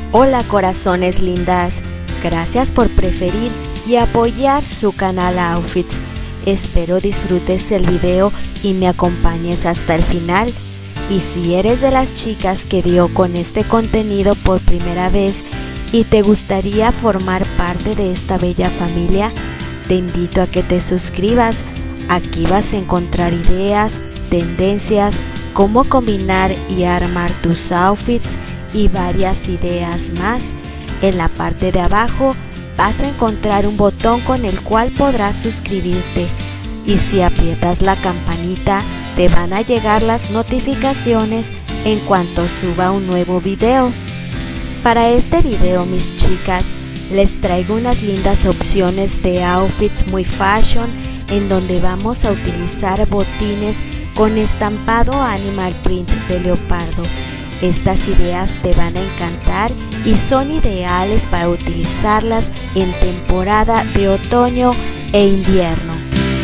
Hola corazones lindas, gracias por preferir y apoyar su canal Outfits. Espero disfrutes el video y me acompañes hasta el final. Y si eres de las chicas que dio con este contenido por primera vez y te gustaría formar parte de esta bella familia, te invito a que te suscribas. Aquí vas a encontrar ideas, tendencias, cómo combinar y armar tus outfits y varias ideas más. En la parte de abajo vas a encontrar un botón con el cual podrás suscribirte, y si aprietas la campanita te van a llegar las notificaciones en cuanto suba un nuevo video. Para este video, mis chicas, les traigo unas lindas opciones de outfits muy fashion, en donde vamos a utilizar botines con estampado animal print de leopardo. Estas ideas te van a encantar y son ideales para utilizarlas en temporada de otoño e invierno.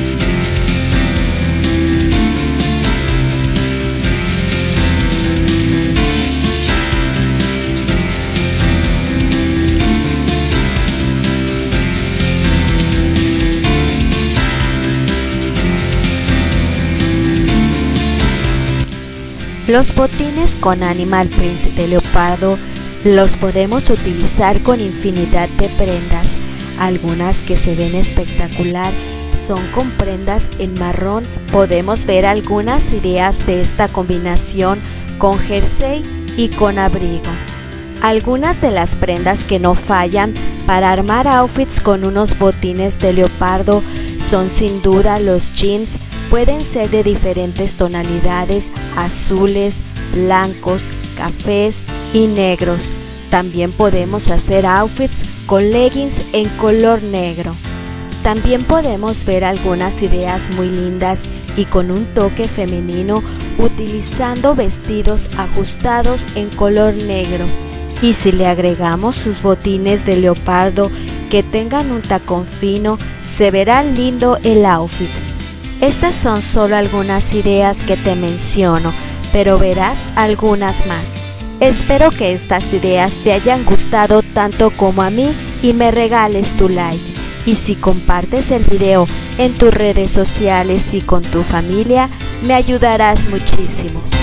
Los botines con animal print de leopardo los podemos utilizar con infinidad de prendas. Algunas que se ven espectacular son con prendas en marrón. Podemos ver algunas ideas de esta combinación con jersey y con abrigo. Algunas de las prendas que no fallan para armar outfits con unos botines de leopardo son sin duda los jeans. Pueden ser de diferentes tonalidades, azules, blancos, cafés y negros. También podemos hacer outfits con leggings en color negro. También podemos ver algunas ideas muy lindas y con un toque femenino utilizando vestidos ajustados en color negro. Y si le agregamos sus botines de leopardo que tengan un tacón fino, se verá lindo el outfit. Estas son solo algunas ideas que te menciono, pero verás algunas más. Espero que estas ideas te hayan gustado tanto como a mí y me regales tu like. Y si compartes el video en tus redes sociales y con tu familia, me ayudarás muchísimo.